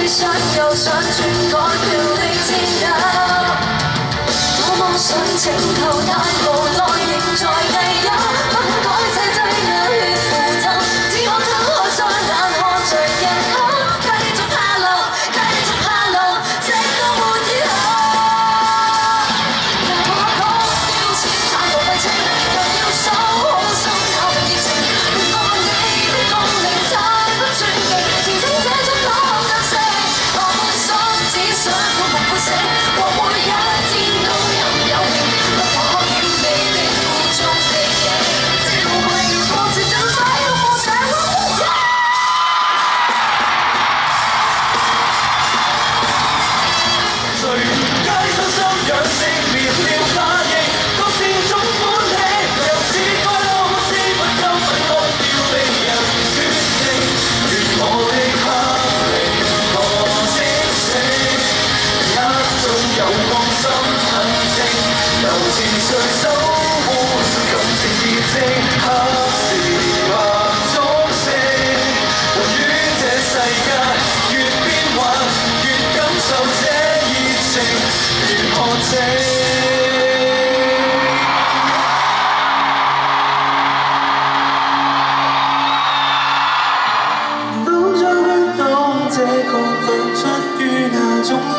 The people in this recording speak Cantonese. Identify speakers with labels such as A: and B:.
A: 想又想轉改漂的天友，多麼想拯救，但無奈仍在低休，不肯改這對眼血糊塗，只可睜開雙眼看着人口，繼續下流，繼續下流，直到沒以後。我講要錢太過費情，又要守好心口嘅熱情，亂按你的共鳴太不尊敬，前程這種可能性，我本想只想我無悔死，和每一天都任有命，不可要你的苦衷地記，這無謂要過節盡快要過這路。
B: 誰皆身心養性滅了反應，都是種本領，又是該老師不甘不安要令人決定，願我的黑靈和清醒，一種有光心很靜，由情緒守護感情結晶，黑是白中性，活於這世界越變幻越感受這熱情越可證。都找不到這個分出於那種